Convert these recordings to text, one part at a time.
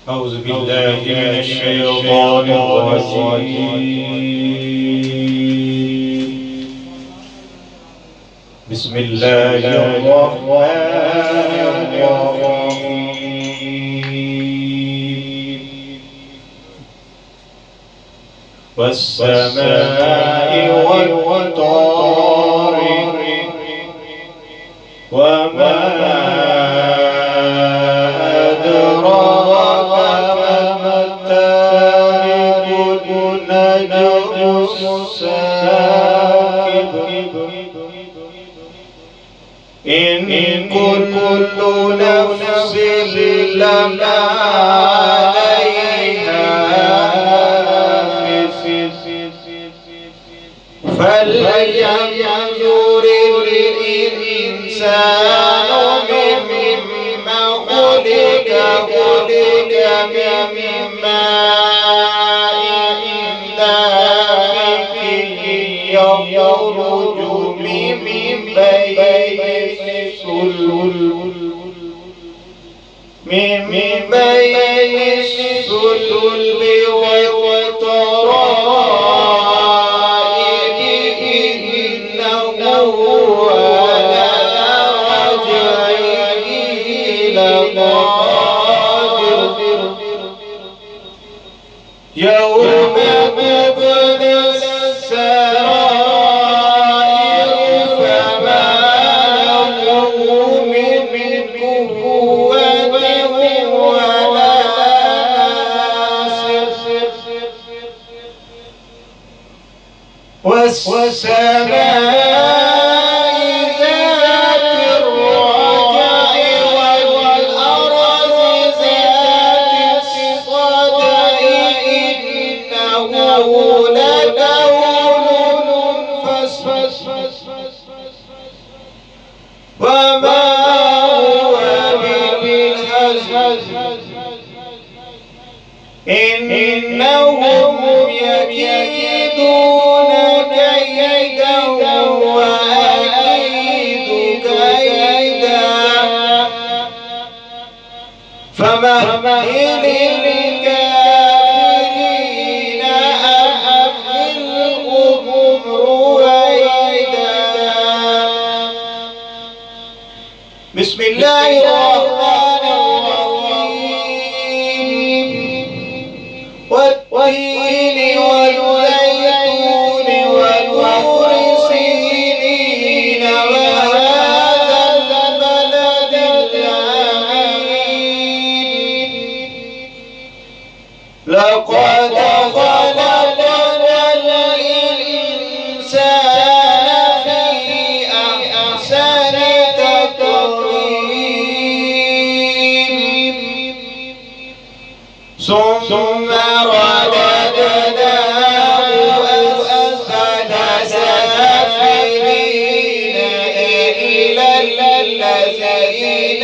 أعوذ بالله من الشيطان الرجيم. بسم الله الرحمن الرحيم. والسماء والطارق وما أدراك ما الطارق النجم الثاقب إن كل نفس لما عليها فلينظر الإنسان مما خلق من ماء دافق يخرج من بين الصلب والترائب إنه على رجعه لقادر يوم تبلى السرائر فما له من قوة ولا ناصر والسماء ذات الرجع والأرض ذات الصدع إنه لقول فصل وما هو بالهزل إنهم يكيدون كيدا وأكيد كيدا فمهل الكافرين أمهلهم رويدا. بسم الله الرحمن الرحيم. والتين والزيتون وطور سينين وهذا البلد الأمين لقد خلقنا الإنسان في أحسن تقويم ثم رددناه أسفل سافلين إلا الذين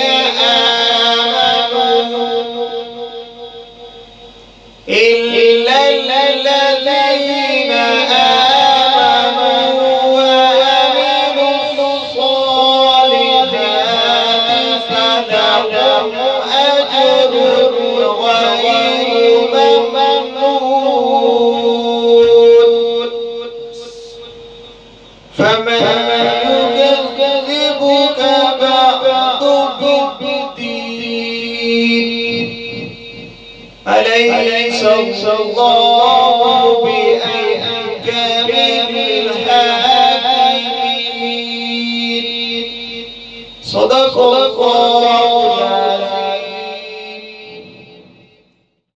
آمنوا وعملوا الصالحات فلهم أجر غير ممنون. فمن يكذبك بعد بالدين أليس الله بأحكم الحاكمين. صدق الله